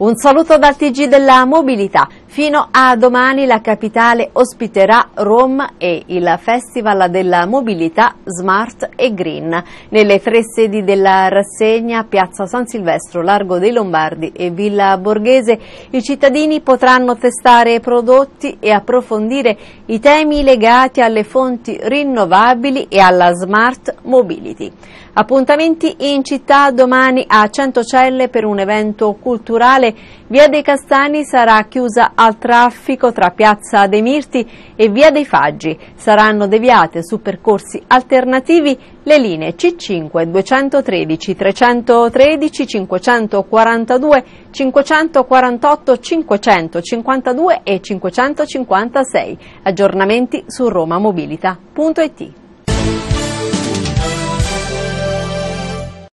Un saluto dal TG della Mobilità. Fino a domani la capitale ospiterà Rome e il Festival della Mobilità Smart e Green. Nelle 3 sedi della rassegna, Piazza San Silvestro, Largo dei Lombardi e Villa Borghese, i cittadini potranno testare prodotti e approfondire i temi legati alle fonti rinnovabili e alla Smart Mobility. Appuntamenti in città domani a Centocelle per un evento culturale. Via dei Castani sarà chiusa al traffico tra Piazza dei Mirti e Via dei Faggi. Saranno deviate su percorsi alternativi le linee C5, 213, 313, 542, 548, 552 e 556. Aggiornamenti su romamobilita.it.